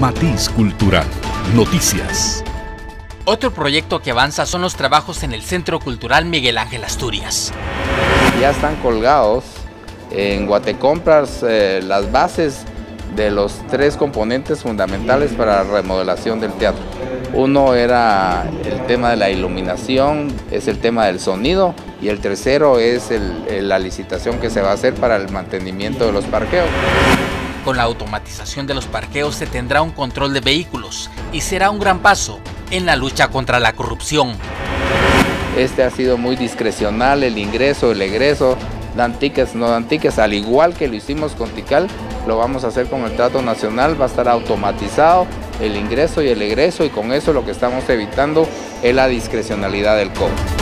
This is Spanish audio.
Matiz Cultural. Noticias. Otro proyecto que avanza son los trabajos en el Centro Cultural Miguel Ángel Asturias. Ya están colgados en Guatecompras las bases de los 3 componentes fundamentales para la remodelación del teatro. Uno era el tema de la iluminación, es el tema del sonido, y el tercero es la licitación que se va a hacer para el mantenimiento de los parqueos. Con la automatización de los parqueos se tendrá un control de vehículos y será un gran paso en la lucha contra la corrupción. Este ha sido muy discrecional, el ingreso, el egreso, dan tickets, no dan tickets, al igual que lo hicimos con Tikal, lo vamos a hacer con el Teatro Nacional, va a estar automatizado el ingreso y el egreso, y con eso lo que estamos evitando es la discrecionalidad del cobro.